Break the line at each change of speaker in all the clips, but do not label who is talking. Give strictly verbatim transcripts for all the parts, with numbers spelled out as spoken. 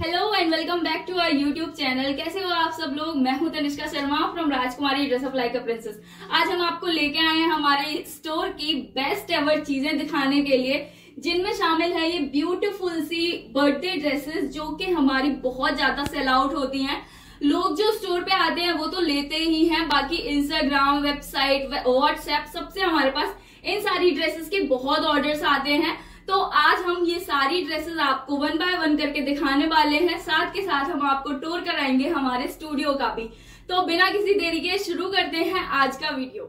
Hello and welcome back to our YouTube channel. कैसे हो आप सब लोग? मैं हूं Tanishka Sharma from Rajkumari dress up like a princess. आज हम आपको लेके आए हैं हमारे स्टोर की बेस्ट एवर चीजें दिखाने के लिए, जिनमें शामिल है ये ब्यूटीफुल सी बर्थडे ड्रेसेस जो कि हमारी बहुत ज्यादा सेल आउट होती हैं। लोग जो स्टोर पे आते हैं वो तो लेते ही हैं, बाकी इंस्टाग्राम, वेबसाइट, व्हाट्सएप, सबसे हमारे पास इन सारी ड्रेसेस के बहुत ऑर्डर्स आते हैं। तो आज हम ये सारी ड्रेसेस आपको वन बाय वन करके दिखाने वाले हैं, साथ के साथ हम आपको टूर कराएंगे हमारे स्टूडियो का भी। तो बिना किसी देरी के शुरू करते हैं आज का वीडियो।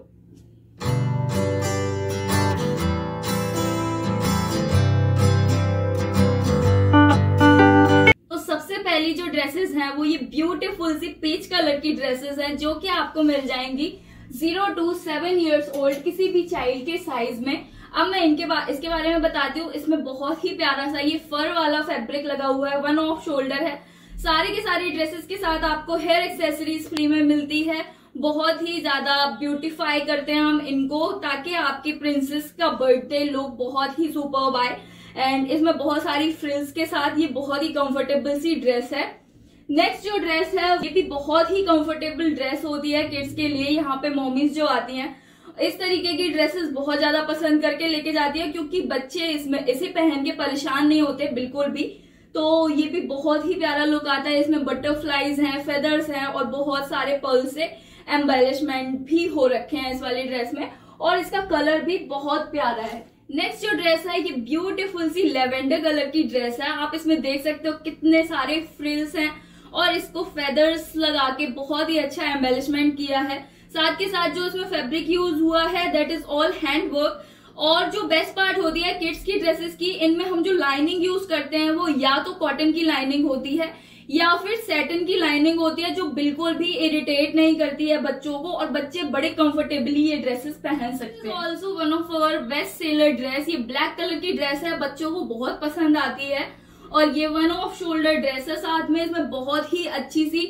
तो सबसे पहली जो ड्रेसेस हैं वो ये ब्यूटीफुल सी पीच कलर की ड्रेसेस हैं, जो कि आपको मिल जाएंगी zero to seven years old किसी भी चाइल्ड के साइज में। अब मैं इनके बा, इसके बारे में बताती हूँ। इसमें बहुत ही प्यारा सा ये फर वाला फैब्रिक लगा हुआ है, वन ऑफ शोल्डर है। सारे के सारे ड्रेसेस के साथ आपको हेयर एक्सेसरीज फ्री में मिलती है। बहुत ही ज्यादा ब्यूटीफाई करते हैं हम इनको, ताकि आपकी प्रिंसेस का बर्थडे लुक बहुत ही सुपर्ब आए। एंड इसमें बहुत सारी फ्रिल्स के साथ ये बहुत ही कंफर्टेबल सी ड्रेस है। नेक्स्ट जो ड्रेस है ये भी बहुत ही कंफर्टेबल ड्रेस होती है किड्स के लिए। यहाँ पे मॉमीज जो आती हैं इस तरीके की ड्रेसेस बहुत ज्यादा पसंद करके लेके जाती है, क्योंकि बच्चे इसमें इसे पहन के परेशान नहीं होते बिल्कुल भी। तो ये भी बहुत ही प्यारा लुक आता है। इसमें बटरफ्लाईज हैं, फेदर्स हैं और बहुत सारे पर्ल से एम्बेलिशमेंट भी हो रखे हैं इस वाली ड्रेस में, और इसका कलर भी बहुत प्यारा है। नेक्स्ट जो ड्रेस है ये ब्यूटीफुल सी लेवेंडर कलर की ड्रेस है। आप इसमें देख सकते हो कितने सारे फ्रिल्स हैं और इसको फेदर्स लगा के बहुत ही अच्छा एम्बेलिशमेंट किया है। साथ के साथ जो इसमें फैब्रिक यूज हुआ है that is all hand work. और जो बेस्ट पार्ट होती है किड्स की ड्रेसेस की, इनमें हम जो लाइनिंग यूज करते हैं वो या तो कॉटन की लाइनिंग होती है या फिर सैटिन की लाइनिंग होती है, जो बिल्कुल भी इरिटेट नहीं करती है बच्चों को, और बच्चे बड़े कंफर्टेबली ये ड्रेसेस पहन सकते हैं। Also one of our best seller dress, ये ब्लैक कलर की ड्रेस है, बच्चों को बहुत पसंद आती है और ये वन ऑफ शोल्डर ड्रेस है। साथ में इसमें बहुत ही अच्छी सी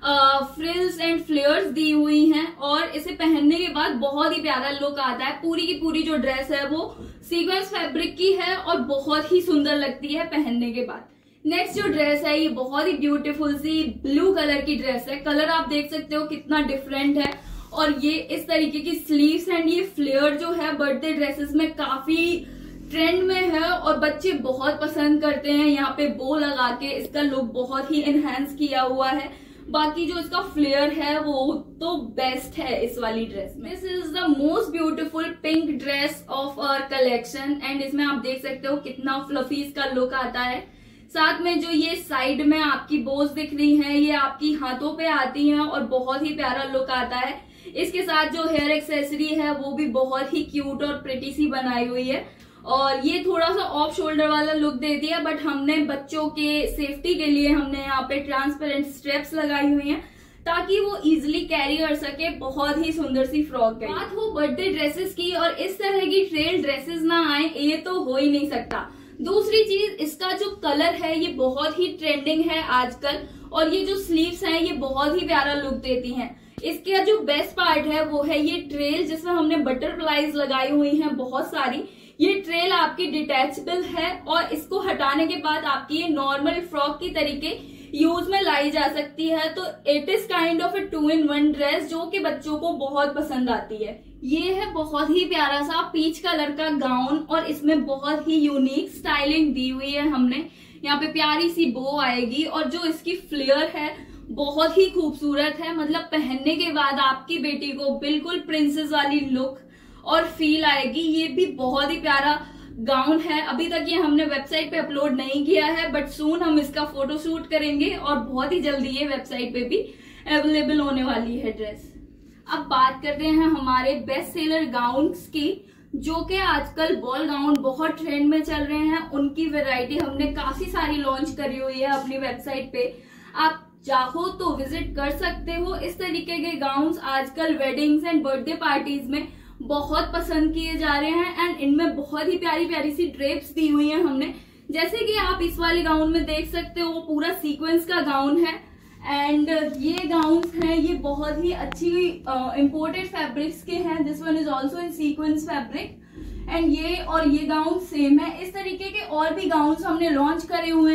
फ्रिल्स एंड फ्लेयर्स दी हुई हैं और इसे पहनने के बाद बहुत ही प्यारा लुक आता है। पूरी की पूरी जो ड्रेस है वो सीक्वेंस फैब्रिक की है और बहुत ही सुंदर लगती है पहनने के बाद। नेक्स्ट जो ड्रेस है ये बहुत ही ब्यूटीफुल सी ब्लू कलर की ड्रेस है। कलर आप देख सकते हो कितना डिफरेंट है, और ये इस तरीके की स्लीव्स एंड ये फ्लेयर जो है बर्थडे ड्रेसेस में काफी ट्रेंड में है और बच्चे बहुत पसंद करते हैं। यहाँ पे बो लगा के इसका लुक बहुत ही एनहांस किया हुआ है। बाकी जो इसका फ्लेयर है वो तो बेस्ट है इस वाली ड्रेस में। This is the most beautiful pink dress of our collection, and इसमें आप देख सकते हो कितना फ्लफी इसका लुक आता है। साथ में जो ये साइड में आपकी बोज दिख रही हैं ये आपकी हाथों पे आती हैं और बहुत ही प्यारा लुक आता है। इसके साथ जो हेयर एक्सेसरी है वो भी बहुत ही क्यूट और प्रिटी सी बनाई हुई है, और ये थोड़ा सा ऑफ शोल्डर वाला लुक दे दिया, बट हमने बच्चों के सेफ्टी के लिए हमने यहाँ पे ट्रांसपेरेंट स्ट्रेप्स लगाई हुई हैं ताकि वो इजीली कैरी कर सके। बहुत ही सुंदर सी फ्रॉक है। बात हो बर्थडे ड्रेसेस की, और इस तरह की ट्रेल ड्रेसेस ना आए ये तो हो ही नहीं सकता। दूसरी चीज, इसका जो कलर है ये बहुत ही ट्रेंडिंग है आजकल, और ये जो स्लीव्स हैं ये बहुत ही प्यारा लुक देती हैं। इसका जो बेस्ट पार्ट है वो है ये ट्रेल, जिसमें हमने बटरफ्लाईज लगाई हुई हैं बहुत सारी। ये ट्रेल आपकी डिटैचेबल है और इसको हटाने के बाद आपकी ये नॉर्मल फ्रॉक की तरीके यूज में लाई जा सकती है। तो it is kind of a two in one dress जो कि बच्चों को बहुत पसंद आती है। ये है बहुत ही प्यारा सा पीच कलर का गाउन, और इसमें बहुत ही यूनिक स्टाइलिंग दी हुई है हमने। यहाँ पे प्यारी सी बो आएगी और जो इसकी फ्लेयर है बहुत ही खूबसूरत है। मतलब पहनने के बाद आपकी बेटी को बिल्कुल प्रिंसेस वाली लुक और फील आएगी। ये भी बहुत ही प्यारा गाउन है। अभी तक ये हमने वेबसाइट पे अपलोड नहीं किया है, बट सून हम इसका फोटो शूट करेंगे और बहुत ही जल्दी ये वेबसाइट पे भी अवेलेबल होने वाली है ड्रेस। अब बात करते हैं हमारे बेस्ट सेलर गाउन्स की, जो कि आजकल बॉल गाउन बहुत ट्रेंड में चल रहे हैं। उनकी वैरायटी हमने काफी सारी लॉन्च करी हुई है अपनी वेबसाइट पे, आप चाहो तो विजिट कर सकते हो। इस तरीके के गाउन्स आजकल वेडिंग्स एंड बर्थडे पार्टीज में बहुत पसंद किए जा रहे हैं, एंड इनमें बहुत ही प्यारी प्यारी सी ड्रेप्स दी हुई हैं हमने। जैसे कि आप इस वाले गाउन में देख सकते हो, पूरा सीक्वेंस का गाउन है, एंड ये गाउन्स हैं ये बहुत ही अच्छी इंपोर्टेड फैब्रिक्स के हैं। This one is also in sequence fabric, and ये और ये गाउन सेम है। इस तरीके के और भी गाउन्स हमने लॉन्च करे हुए हैं,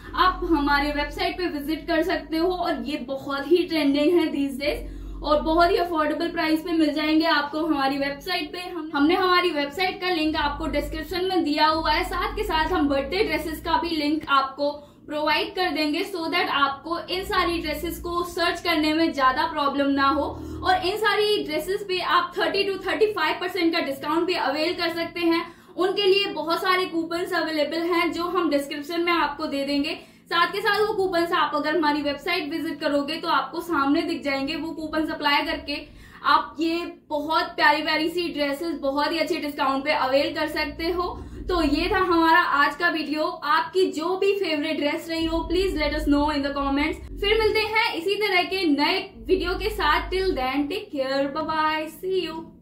आप हमारे वेबसाइट पे विजिट कर सकते हो और ये बहुत ही ट्रेंडिंग है दीज डेज और बहुत ही अफोर्डेबल प्राइस पे मिल जाएंगे आपको हमारी वेबसाइट पे। हम हमने हमारी वेबसाइट का लिंक आपको डिस्क्रिप्शन में दिया हुआ है, साथ के साथ हम बर्थडे ड्रेसेस का भी लिंक आपको प्रोवाइड कर देंगे सो so दैट आपको इन सारी ड्रेसेस को सर्च करने में ज्यादा प्रॉब्लम ना हो और इन सारी ड्रेसेस पे आप thirty two thirty five percent का डिस्काउंट भी अवेल कर सकते हैं। उनके लिए बहुत सारे कूपन्स अवेलेबल हैं जो हम डिस्क्रिप्शन में आपको दे देंगे। साथ के साथ वो कूपन्स आप अगर हमारी वेबसाइट विजिट करोगे तो आपको सामने दिख जाएंगे। वो कूपन्स अप्लाई करके आप ये बहुत प्यारी प्यारी सी ड्रेसेस बहुत ही अच्छे डिस्काउंट पे अवेल कर सकते हो। तो ये था हमारा आज का वीडियो। आपकी जो भी फेवरेट ड्रेस रही हो please let us know in the comments. फिर मिलते हैं इसी तरह के नए वीडियो के साथ। Till then take care, bye bye, see you.